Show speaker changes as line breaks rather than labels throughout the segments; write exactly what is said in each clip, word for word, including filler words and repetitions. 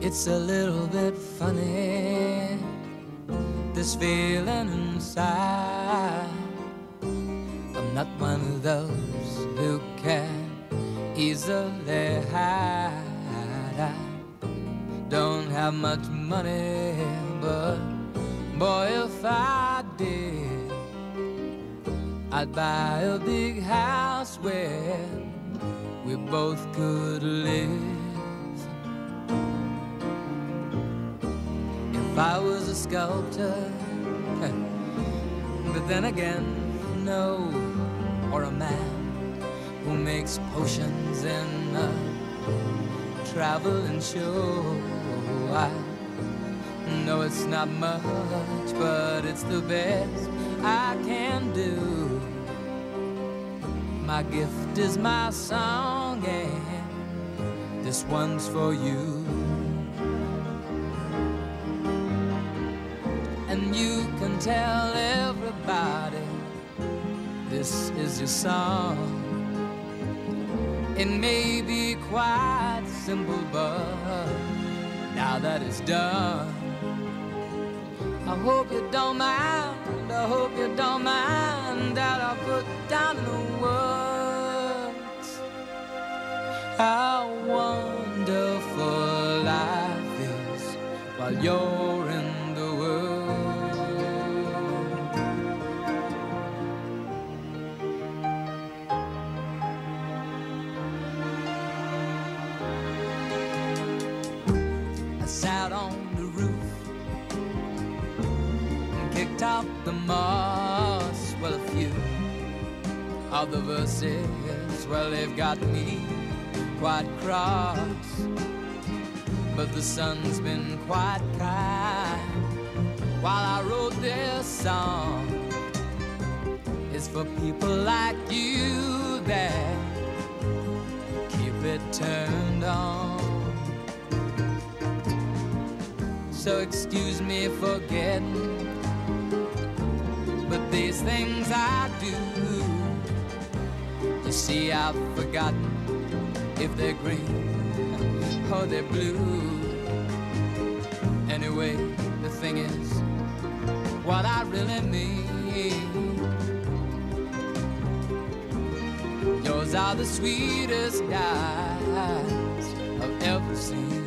It's a little bit funny, this feeling inside. I'm not one of those who can easily hide. I don't have much money, but boy, if I did, I'd buy a big house where we both could live. If I was a sculptor, but then again, no, or a man who makes potions in a traveling show. I know it's not much, but it's the best I can do. My gift is my song, and this one's for you. And you can tell everybody this is your song. It may be quite simple, but now that it's done, I hope you don't mind, I hope you don't mind that I put down in the words how wonderful life is while you're in the world. I sat on the roof and kicked out the moss. Well, a few of the verses, well, they've got me quite cross, but the sun's been quite kind while I wrote this song. It's for people like you that keep it turned on. So excuse me for getting, but these things I do, you see, I've forgotten if they're green or they're blue. Anyway, the thing is, what I really mean, yours are the sweetest eyes I've ever seen.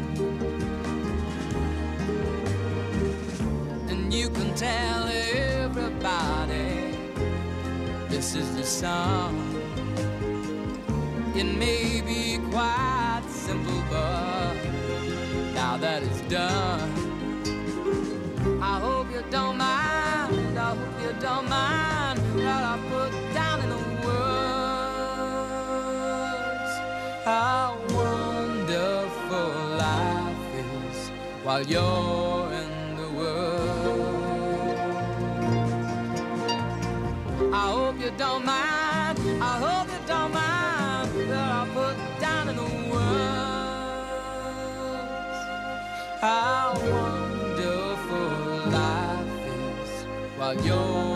And you can tell everybody this is the song. It may be quite simple, but now that it's done, I hope you don't mind, I hope you don't mind that I put down in the words how wonderful life is while you're in the world. I hope you don't mind, I hope you don't mind that I put down in the words how wonderful life is while you're